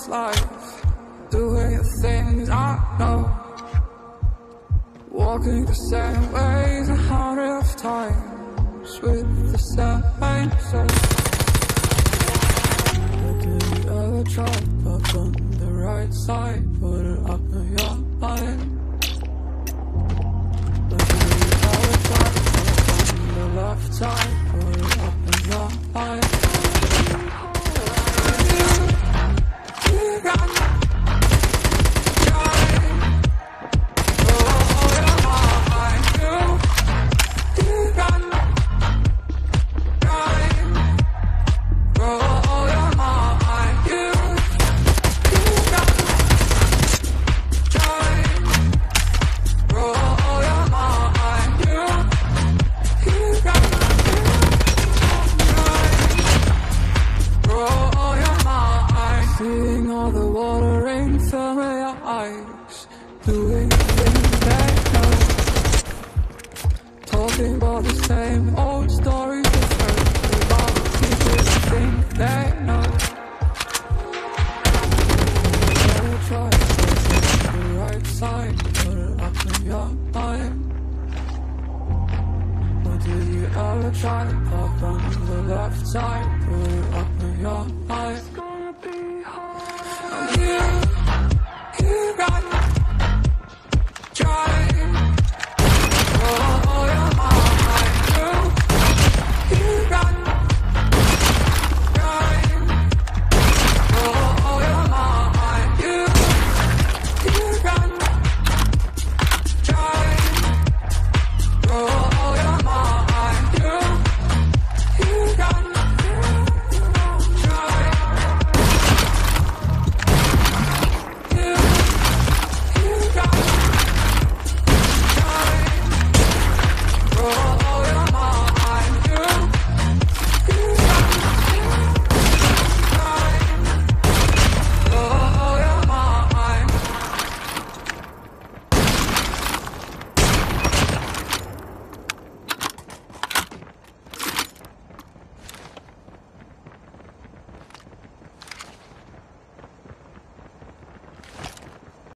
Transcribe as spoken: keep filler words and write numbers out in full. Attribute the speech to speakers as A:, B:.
A: life, doing the things I know, walking the same ways a hundred of times with the same faces. Did you ever try up on the right side, put it up in your mind? But did you ever try up on the left side, put it up in your mind? Seeing all the water rain fill my eyes, doing things they know, talking about the same old stories they've heard about people who think they know. Never try to take the right side, put it up in your mind. Or did you ever try to pop on the left side, put it up in your mind?